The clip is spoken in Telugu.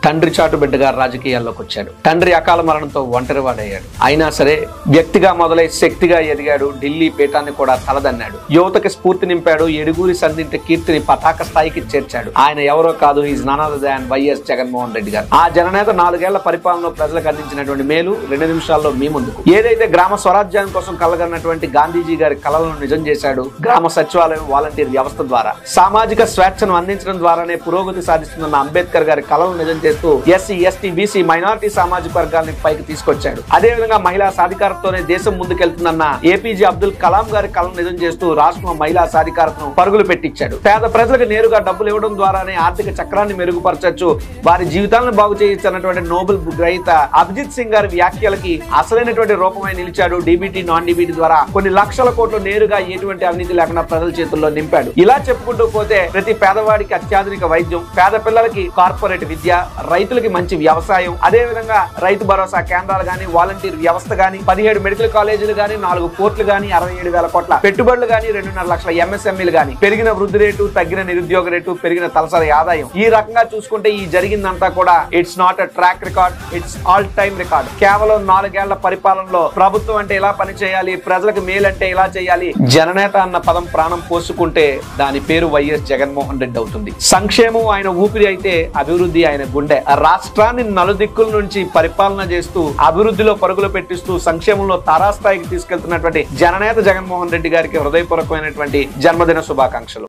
తండ్రి చాటు బిడ్డగా రాజకీయాల్లోకి వచ్చాడు. తండ్రి అకాల మరణంతో ఒంటరివాడయ్యాడు. అయినా సరే వ్యక్తిగా మొదలై శక్తిగా ఎదిగాడు. ఢిల్లీ పీఠాన్ని కూడా తలదన్నాడు. యువతకి స్ఫూర్తి నింపాడు. ఎడుగూరి సంధింటి కీర్తిని పతాక స్థాయికి చేర్చాడు. ఆయన ఎవరో కాదు, is none other than YS Jaganmohan Reddy garu. ఆ జననేత 4 ఏళ్ల పరిపాలనలో ప్రజలకు అందించినటువంటి మేలు 2 నిమిషాల్లో మీ ముందుకు. ఏదైతే గ్రామ స్వరాజ్యం కోసం కలగన్నటువంటి గాంధీజీ గారి కలలను నిజం చేశాడు గ్రామ సచివాలయం వాలంటీర్ వ్యవస్థ ద్వారా. సామాజిక స్వేచ్ఛను అందించడం ద్వారానే పురోగతి సాధిస్తున్న అంబేద్కర్ గారి కలలను నిజం చేస్తూ ఎస్సీ, ఎస్టీ, బీసీ, మైనారిటీ సామాజిక వర్గాన్ని పైకి తీసుకొచ్చాడు. అదేవిధంగా మహిళా సాధికారతతోనే దేశం ముందుకెళ్తుందన్న ఏపీజే అబ్దుల్ కలాం గారి కలను నిజం చేస్తూ రాష్ట్రంలో మహిళా సాధికారతను పరుగులు పెట్టించాడు. పేద ప్రజలకు నేరుగా డబ్బులు ఇవ్వడం ద్వారానే ఆర్థిక చక్రాన్ని మెరుగుపరచొచ్చు, వారి జీవితాలను బాగు చేయొచ్చు అన్నటువంటి నోబెల్ గ్రహీత అభిజిత్ సింగ్ గారి వ్యాఖ్యలకి అసలైనటువంటి రూపమై నిలిచాడు. డీబీటీ, నాన్ డీబీటీ ద్వారా కొన్ని లక్షల కోట్లు నేరుగా ఎటువంటి అవినీతి లేకుండా ప్రజల చేతుల్లో నింపాడు. ఇలా చెప్పుకుంటూ పోతే ప్రతి పేదవాడికి అత్యాధునిక వైద్యం, పేద పిల్లలకి కార్పొరేట్ విద్య, రైతులకి మంచి వ్యవసాయం, అదే విధంగా రైతు భరోసా కేంద్రాలు గాని, వాలంటీర్ వ్యవస్థ గాని, 17 మెడికల్ కాలేజీలు గాని, 4 పోర్టులు గాని, 67,000 కోట్ల పెట్టుబడులు గాని, 2.5 లక్షల ఎంఎస్ఎంఈలు గాని, పెరిగిన వృద్ధి రేటు, తగ్గిన నిరుద్యోగ రేటు, పెరిగిన తలసరి ఆదాయం, ఈ రకంగా చూసుకుంటే ఈ జరిగిందంతా కూడా it's not a track record, it's all time record. కేవలం 4 ఏళ్ల పరిపాలనలో ప్రభుత్వం అంటే ఇలా పని చేయాలి, ప్రజలకు మేలంటే ఇలా చేయాలి, జననేత అన్న పదం ప్రాణం పోసుకుంటే దాని పేరు వైఎస్ జగన్మోహన్ రెడ్డి అవుతుంది. సంక్షేమం ఆయన ఊపిరి అయితే అభివృద్ధి ఆయన గుండె. రాష్ట్రాన్ని నలుదిక్కుల నుంచి పరిపాలన చేస్తూ అభివృద్ధిలో పరుగులు పెట్టిస్తూ సంక్షేమంలో తారాస్థాయికి తీసుకెళ్తున్నటువంటి జననేత జగన్మోహన్ రెడ్డి గారికి హృదయపూర్వకమైనటువంటి జన్మదిన శుభాకాంక్షలు.